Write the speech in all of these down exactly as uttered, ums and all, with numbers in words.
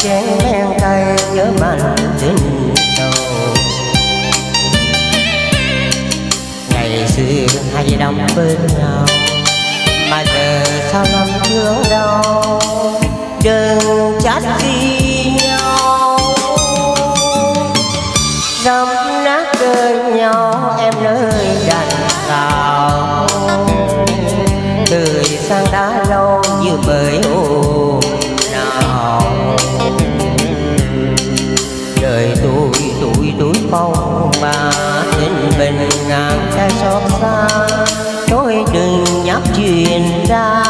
chén men cay nhớ mạnh tình sâu. Ngày xưa hai đắm bên nhau mà giờ sao lắm thương đau, đừng trách gì nhau. Dẫm nát đời nhau em nơi đành cao, đời sang đã lâu như bởi ồn nào. Đời tôi tuổi tuổi phong ba tình bình ngàn cái xót xa, tôi đừng nhắc chuyện ra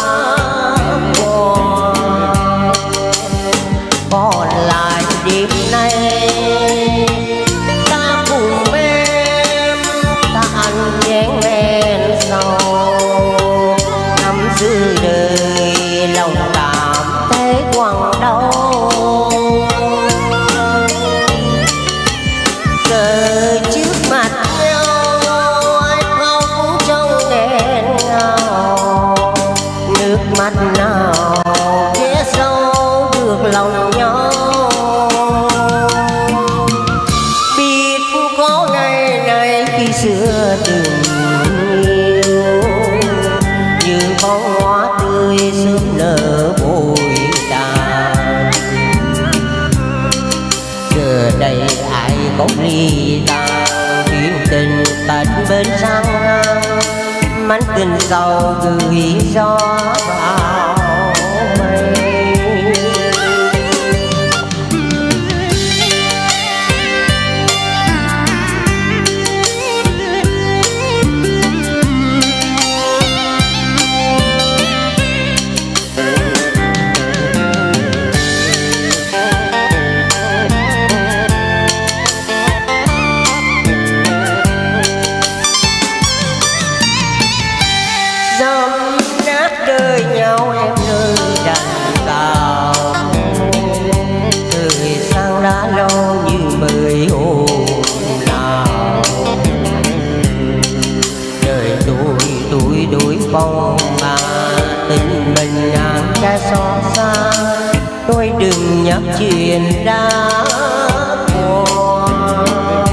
buồn. Còn lại đêm nay ta cùng em ta ăn chén men sầu, năm xưa đời lòng cảm thấy quặn đau. Giờ trước mặt nhau ai không trong nghẹn ngào, nước mắt nào che sâu được lòng nhau. Biết có ngày này khi xưa từng yêu, như bông hoa tươi sớm nở bụi tàn. Giờ đây ai có ly tan, chuyện tình tận bên sang ngang, mảnh tình sầu gửi gió vào mây. Dẫm nát đời nhau em nơi đành cao, thời sang đã lâu như mới ồn nào. Đời tôi tuổi tuổi phong mà tình mình ngàn cái xót xa, tôi đừng nhắc chuyện đã buồn.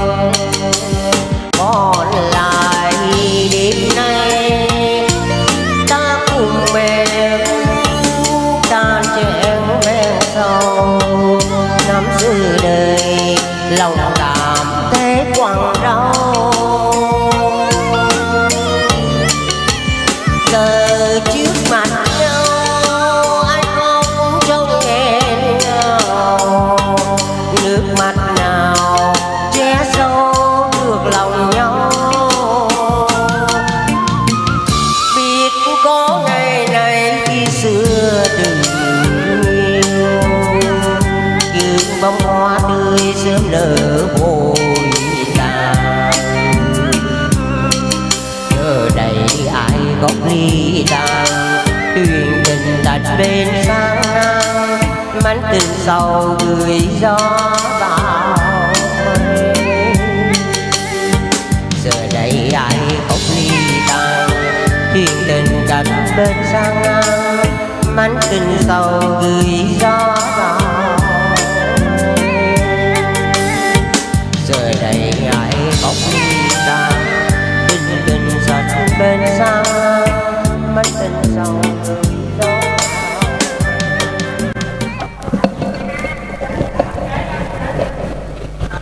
Còn lại đêm nay ta cùng em tan chén men sầu, năm xưa đời lòng cảm thấy quặn đau. Giờ trước mặt nhau ai không trong nghẹn ngào, nước mắt nào che sâu được lòng nhau. Biết có ngày này khi xưa từng yêu, như bông hoa tươi sớm nở bụi tàn. Giờ đây ai góp ly tan, chuyện tình tạch bên sang ngang, mảnh tình sầu gửi gió vào mây. Giờ đây ai góp ly tan, chuyện tình tạch bên sang ngang, mảnh tình sầu gửi gió vào mây. Giờ đây ai góp ly tan, tình tình sạch bên sang ngang, mảnh tình sầu